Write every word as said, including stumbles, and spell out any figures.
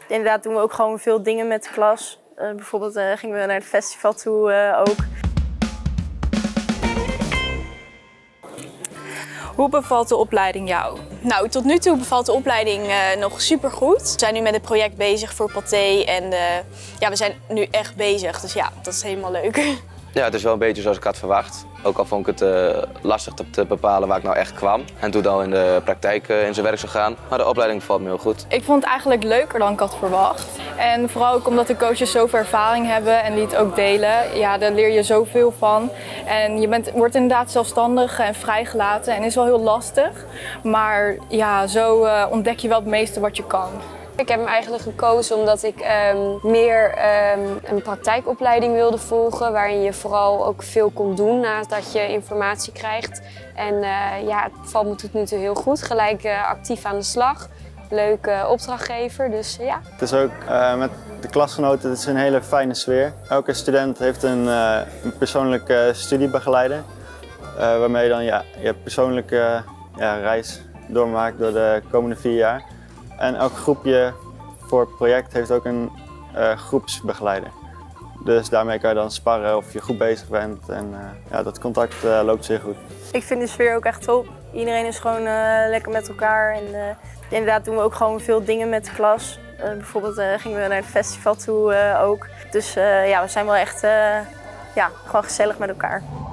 Inderdaad doen we ook gewoon veel dingen met de klas. Uh, bijvoorbeeld uh, gingen we naar het festival toe uh, ook. Hoe bevalt de opleiding jou? Nou, tot nu toe bevalt de opleiding uh, nog supergoed. We zijn nu met het project bezig voor Pathé en uh, ja, we zijn nu echt bezig. Dus ja, dat is helemaal leuk. Ja, het is wel een beetje zoals ik had verwacht. Ook al vond ik het uh, lastig te, te bepalen waar ik nou echt kwam. En toen al in de praktijk uh, in zijn werk zou gaan. Maar de opleiding valt me heel goed. Ik vond het eigenlijk leuker dan ik had verwacht. En vooral ook omdat de coaches zoveel ervaring hebben en die het ook delen. Ja, daar leer je zoveel van. En je bent, wordt inderdaad zelfstandig en vrijgelaten en is wel heel lastig. Maar ja, zo uh, ontdek je wel het meeste wat je kan. Ik heb hem eigenlijk gekozen omdat ik um, meer um, een praktijkopleiding wilde volgen, waarin je vooral ook veel kon doen nadat je informatie krijgt. En uh, ja, het valt me tot nu toe heel goed. Gelijk uh, actief aan de slag. Leuke opdrachtgever, dus uh, ja. Het is ook uh, met de klasgenoten, het is een hele fijne sfeer. Elke student heeft een, uh, een persoonlijke studiebegeleider, uh, waarmee je dan ja, je persoonlijke ja, reis doormaakt door de komende vier jaar. En elk groepje voor het project heeft ook een uh, groepsbegeleider. Dus daarmee kan je dan sparren of je goed bezig bent en uh, ja, dat contact uh, loopt zeer goed. Ik vind de sfeer ook echt top. Iedereen is gewoon uh, lekker met elkaar en uh, inderdaad doen we ook gewoon veel dingen met de klas. Uh, bijvoorbeeld uh, gingen we naar het festival toe uh, ook. Dus uh, ja, we zijn wel echt uh, ja, gewoon gezellig met elkaar.